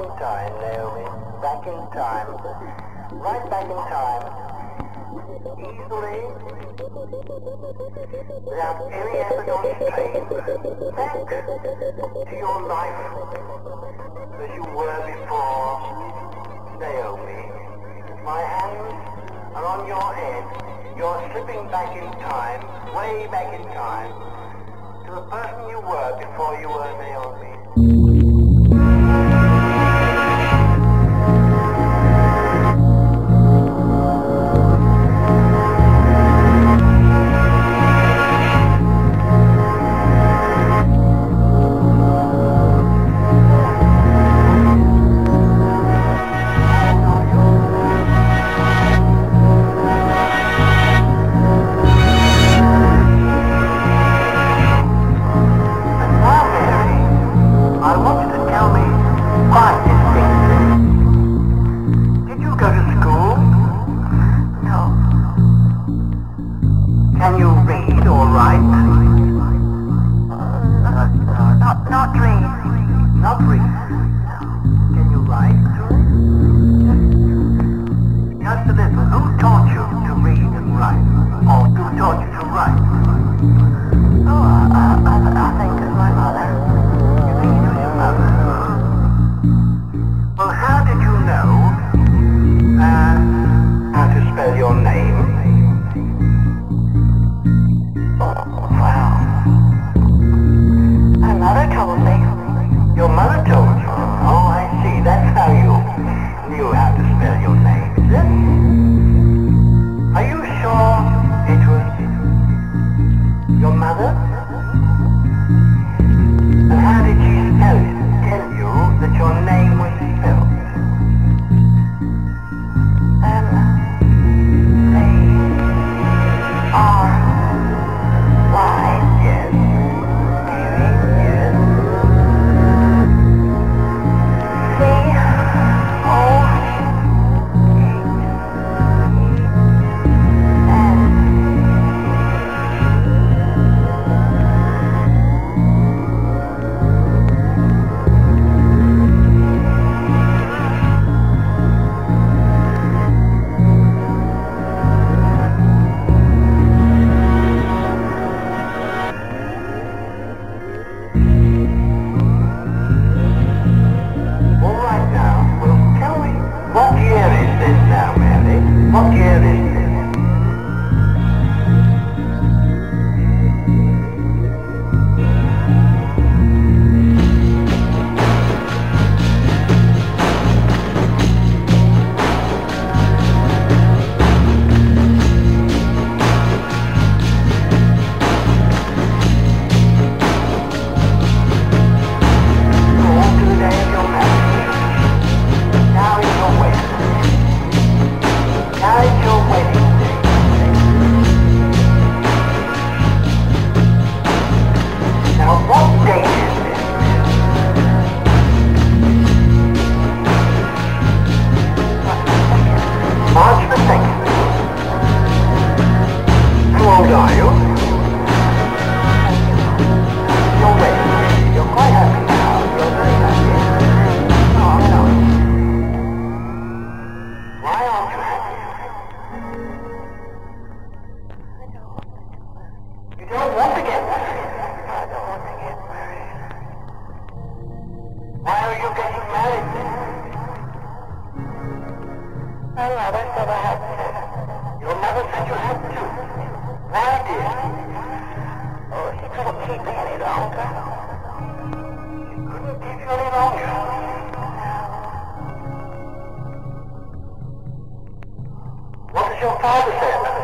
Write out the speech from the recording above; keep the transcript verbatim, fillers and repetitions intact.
in time, Naomi. Back in time. Right back in time. Easily. Without any effort or strain. Back to your life as you were before, Naomi. My hands are on your head. You're slipping back in time, way back in time, to the person you were before you were Naomi. Can you read or write? Uh, no, not, not read. Not read? Can you write too? Just a little. Who taught you to read and write? Or who taught you to write? Oh, I, I, I think it's my mother. You think it was your mother? Well, how did you know uh, how to spell your name? Your mother told you? Oh, I see. That's how you knew how to spell your name, is it? Are you sure it was your mother? And how did she spell it? Tell you that your name was spelled? M A R Y. Yes. What year is this? March the second. How old are you? You're ready. You're quite happy now. You're very happy. No, I'm not. Why aren't you happy? You don't want to get married. I don't want to get married. Why are you getting married then? My mother said I had to. Your mother said you had to? Why, dear? Oh, she couldn't keep me any longer. She couldn't keep you any longer? What does your father say about